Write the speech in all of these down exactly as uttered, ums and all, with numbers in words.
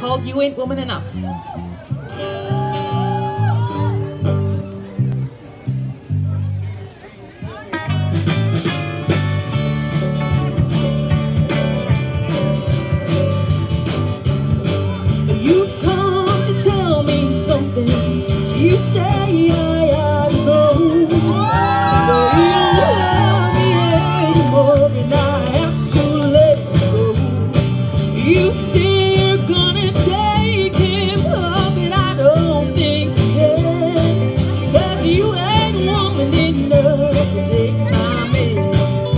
called You Ain't Woman Enough. You come to tell me something. You say I ought to know. But you don't love me anymore, and I have to let you go. You say you're gonna take him up, and I don't think you can. 'Cause you ain't woman enough to take my man.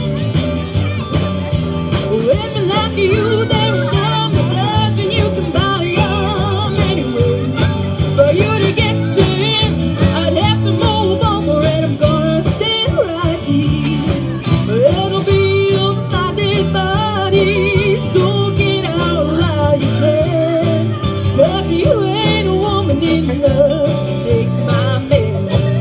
Women like you, they're some stuff, and you can buy them anyway. For you to get to him, I'd have to move over, and I'm gonna stand right here. It'll be on my dead body, so get out while you can. 'Cause you ain't a woman enough to take my man.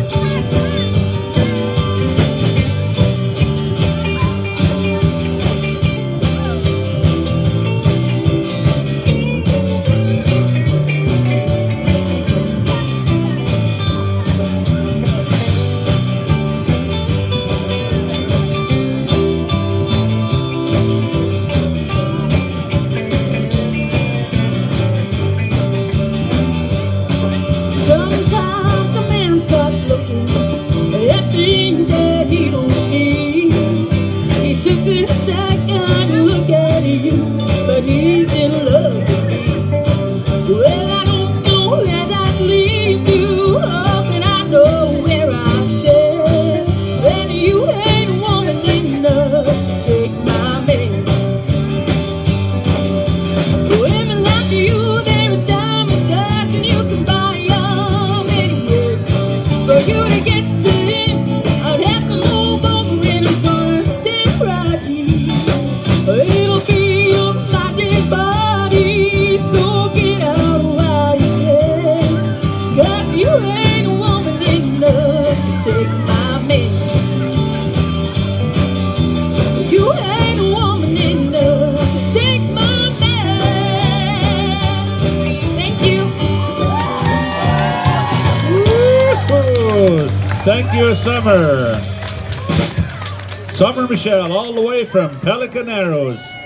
Sometimes a man starts looking at things that he don't need. He took a second to look at you, but he's in love with me. Well, I don't know where that leaves you, oh, and I know where I stand. And you ain't a woman enough to take my man. Women like you, they're a time and dust, and you can buy for you to get to him, I'd have to move over, and I'm gonna stand right here. It'll be on my dead body, so get out while you can. 'Cause you ain't a woman enough to take my man. You ain't a woman enough to take my man. Thank you. Thank you, Summer. Summer Michelle, all the way from Pelican Arrows.